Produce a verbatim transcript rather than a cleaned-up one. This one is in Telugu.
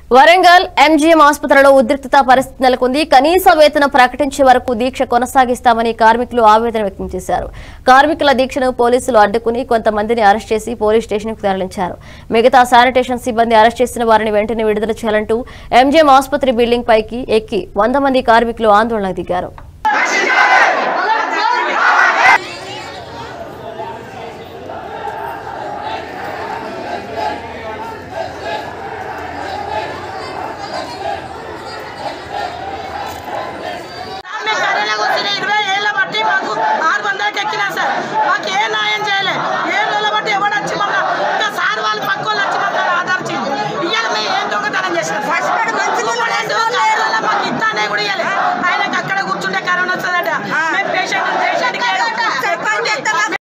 వరంగల్ ఎంజీఎం ఆసుపత్రిలో ఉద్రిక్తత పరిస్థితి నెలకొంది. కనీస వేతనం ప్రకటించే వరకు దీక్ష కొనసాగిస్తామని కార్మికులు ఆవేదన వ్యక్తం చేశారు. కార్మికుల దీక్షను పోలీసులు అడ్డుకుని కొంతమందిని అరెస్ట్ చేసి పోలీస్ స్టేషన్కు తరలించారు. మిగతా శానిటేషన్ సిబ్బంది అరెస్ట్ చేసిన వారిని వెంటనే విడుదల చేయాలంటూ ఎంజీఎం ఆసుపత్రి బిల్డింగ్ పైకి ఎక్కి వంద మంది కార్మికులు ఆందోళనకు దిగారు.